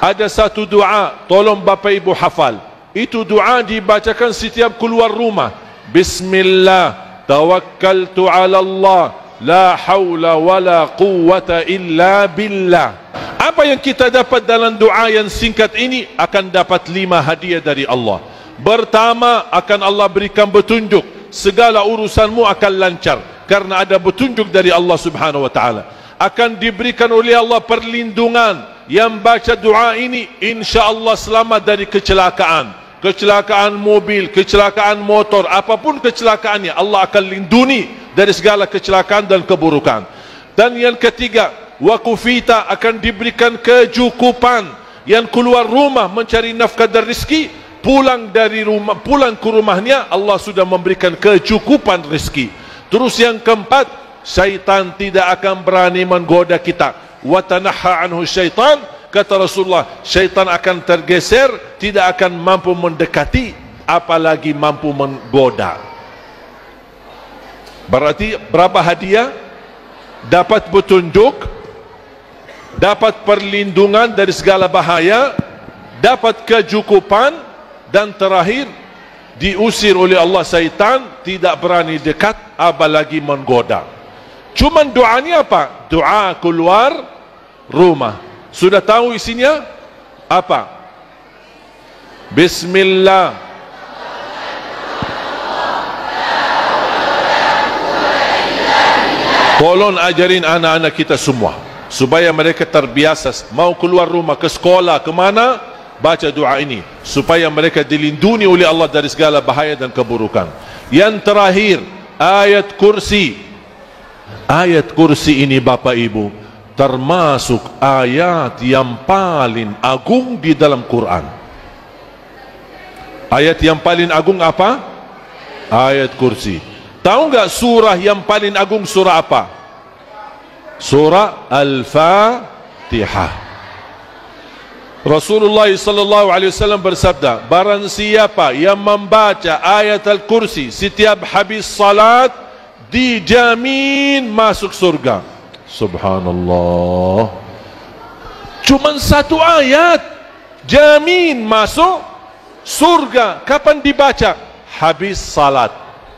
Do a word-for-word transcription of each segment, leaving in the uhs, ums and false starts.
Ada satu doa, tolong Bapak Ibu hafal. Itu doa dibacakan setiap keluar rumah. Bismillah, tawakkaltu ala Allah, la hawla wa la quwwata illa billah. Apa yang kita dapat dalam doa yang singkat ini? Akan dapat lima hadiah dari Allah. Pertama, akan Allah berikan petunjuk. Segala urusanmu akan lancar karena ada petunjuk dari Allah Subhanahu wa taala. Akan diberikan oleh Allah perlindungan. Yang baca doa ini insya-Allah selamat dari kecelakaan. Kecelakaan mobil, kecelakaan motor, apapun kecelakaannya, Allah akan lindungi dari segala kecelakaan dan keburukan. Dan yang ketiga, wakufita, akan diberikan kecukupan. Yang keluar rumah mencari nafkah dan rezeki, pulang dari rumah, pulang ke rumahnya, Allah sudah memberikan kecukupan rezeki. Terus yang keempat, syaitan tidak akan berani menggoda kita. Wa tanahha anhu syaitan, kata Rasulullah, syaitan akan tergeser, tidak akan mampu mendekati, apalagi mampu menggoda. Berarti berapa hadiah? Dapat petunjuk, dapat perlindungan dari segala bahaya, dapat kecukupan, dan terakhir diusir oleh Allah syaitan, tidak berani dekat, apalagi menggoda. Cuman doanya apa? Doa keluar rumah. Sudah tahu isinya? Apa? Bismillah. Tolong ajarin anak-anak kita semua supaya mereka terbiasa mau keluar rumah, ke sekolah, ke mana, baca doa ini supaya mereka dilindungi oleh Allah dari segala bahaya dan keburukan. Yang terakhir, ayat kursi. Ayat kursi ini Bapak Ibu termasuk ayat yang paling agung di dalam Quran. Ayat yang paling agung apa? Ayat kursi. Tahu enggak surah yang paling agung surah apa? Surah Al-Fatihah. Rasulullah sallallahu alaihi wasallam bersabda, barang siapa yang membaca ayat Al-Kursi setiap habis salat, dijamin masuk surga. Subhanallah. Cuman satu ayat jamin masuk surga. Kapan dibaca? Habis salat.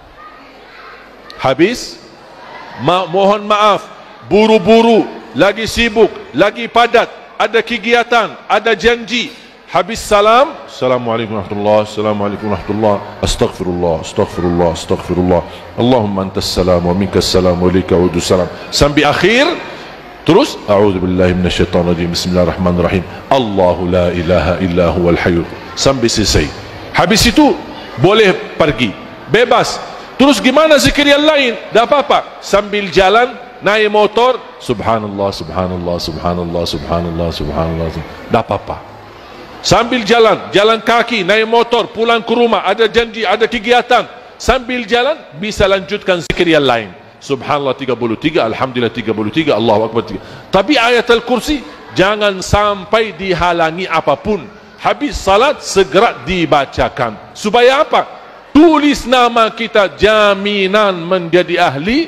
Habis Ma mohon maaf, buru-buru, lagi sibuk, lagi padat, ada kegiatan, ada janji. Habis salam, Assalamualaikum warahmatullahi wabarakatuh, Assalamualaikum warahmatullahi wabarakatuh, Astaghfirullah, Astaghfirullah, Astaghfirullah, Allahumma antas salam wa minkas salam wa ilaika udus salam, sampai akhir. Terus a'udzubillahi minasyaitonir rajim, bismillahirrahmanirrahim, Allahu la ilaha illa huwal hayyul, sampai selesai. Habis itu boleh pergi, bebas. Terus gimana zikir yang lain? Tak apa-apa, sambil jalan, naik motor, subhanallah, subhanallah, subhanallah, subhanallah, subhanallah, tak apa-apa. Sambil jalan, jalan kaki, naik motor, pulang ke rumah, ada janji, ada kegiatan, sambil jalan bisa lanjutkan zikir yang lain. Subhanallah tiga puluh tiga, Alhamdulillah tiga puluh tiga, Allahu Akbar tiga. Tapi ayat Al-Kursi jangan sampai dihalangi apapun. Habis salat segera dibacakan. Supaya apa? Tulis nama kita, jaminan menjadi ahli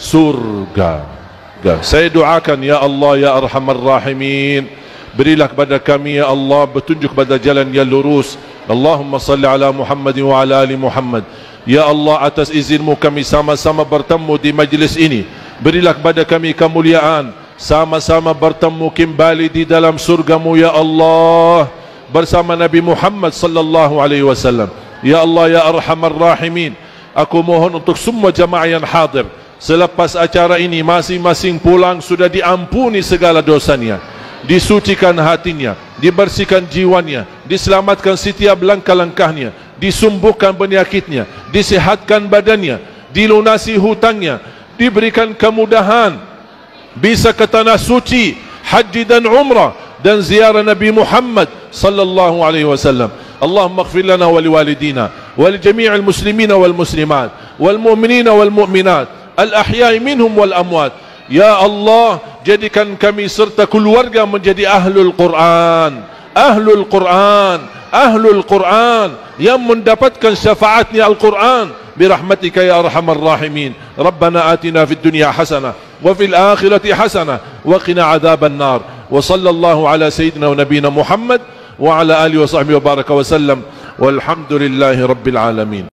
surga. Saya doakan, ya Allah ya Arhamar Rahimin, berilah kepada kami ya Allah petunjuk pada jalan yang lurus. Allahumma salli ala Muhammad wa ala ali Muhammad. Ya Allah, atas izinmu kami sama-sama bertemu di majlis ini. Berilah kepada kami kemuliaan, sama-sama bertemu kembali di dalam surgamu ya Allah, bersama Nabi Muhammad sallallahu alaihi wasallam. Ya Allah ya Arhamar Rahimin, aku mohon untuk semua jamaah yang hadir, selepas acara ini masing-masing pulang sudah diampuni segala dosanya, disucikan hatinya, dibersihkan jiwanya, diselamatkan setiap langkah-langkahnya, disembuhkan penyakitnya, disehatkan badannya, dilunasi hutangnya, diberikan kemudahan, bisa ke tanah suci, haji dan umrah, dan ziarah Nabi Muhammad sallallahu alaihi wasallam. Allahumma ighfir lana wa liwalidina wa li jami'il muslimina wal muslimat wal mu'minina wal mu'minat al ahya'i minhum wal amwat. Ya Allah, jadikan kami serta keluarga menjadi ahlul Quran, ahlul Quran, ahlul Quran yang mendapatkan syafaatnya Al-Quran birahmatika ya arhamar rahimin. Rabbana atina fid dunya hasanah wa fil akhirati hasanah wa qina adzaban nar. wa sallallahu ala sayyidina wa nabiyina Muhammad wa ala alihi wa sahbihi wa baraka wa sallam walhamdulillahi rabbil alamin.